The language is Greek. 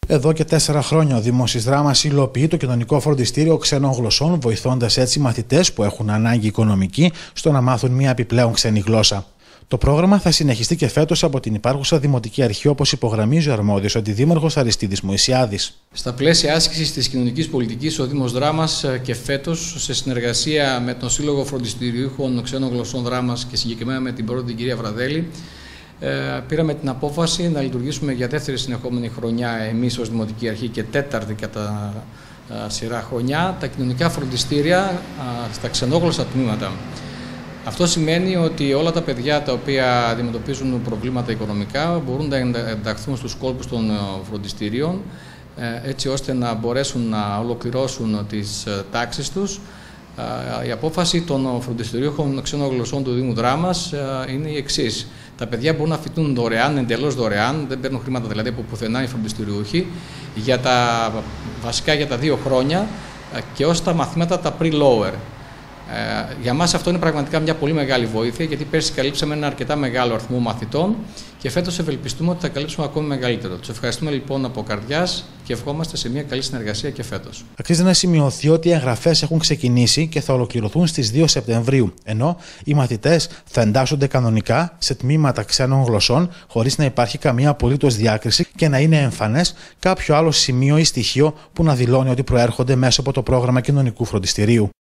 Εδώ και 4 χρόνια ο Δήμος της Δράμας υλοποιεί το κοινωνικό φροντιστήριο ξένων γλωσσών, βοηθώντας έτσι μαθητές που έχουν ανάγκη οικονομική στο να μάθουν μια επιπλέον ξένη γλώσσα. Το πρόγραμμα θα συνεχιστεί και φέτος από την υπάρχουσα Δημοτική Αρχή, όπως υπογραμμίζει ο αρμόδιος αντιδήμαρχος Αριστίδης Μωυσιάδης. Στα πλαίσια άσκησης της κοινωνικής πολιτικής, ο Δήμος Δράμας και φέτος, σε συνεργασία με τον Σύλλογο Φροντιστηριούχων Ξένων Γλωσσών Δράμας και συγκεκριμένα με την πρώτη την κυρία Βραδέλη, πήραμε την απόφαση να λειτουργήσουμε για δεύτερη συνεχόμενη χρονιά εμείς ως Δημοτική Αρχή και τέταρτη κατά σειρά χρονιά τα κοινωνικά φροντιστήρια στα ξενόγλωσσα τμήματα. Αυτό σημαίνει ότι όλα τα παιδιά τα οποία αντιμετωπίζουν προβλήματα οικονομικά μπορούν να ενταχθούν στους κόλπους των φροντιστηρίων έτσι ώστε να μπορέσουν να ολοκληρώσουν τις τάξεις τους. Η απόφαση των φροντιστηρίων ξένων γλωσσών του Δήμου Δράμας είναι η εξής. Τα παιδιά μπορούν να φοιτούν δωρεάν, εντελώς δωρεάν, δεν παίρνουν χρήματα δηλαδή από πουθενά οι φροντιστηριούχοι, βασικά για τα 2 χρόνια και ως τα μαθήματα τα pre-lower. Για μας αυτό είναι πραγματικά μια πολύ μεγάλη βοήθεια, γιατί πέρσι καλύψαμε ένα αρκετά μεγάλο αριθμό μαθητών και φέτος ευελπιστούμε ότι θα καλύψουμε ακόμη μεγαλύτερο. Τους ευχαριστούμε λοιπόν από καρδιάς και ευχόμαστε σε μια καλή συνεργασία και φέτος. Αξίζει να σημειωθεί ότι οι εγγραφές έχουν ξεκινήσει και θα ολοκληρωθούν στις 2 Σεπτεμβρίου, ενώ οι μαθητές θα εντάσσονται κανονικά σε τμήματα ξένων γλωσσών, χωρίς να υπάρχει καμία απολύτως διάκριση και να είναι εμφανές κάποιο άλλο σημείο ή στοιχείο που να δηλώνει ότι προέρχονται μέσω από το πρόγραμμα κοινωνικού φροντιστηρίου.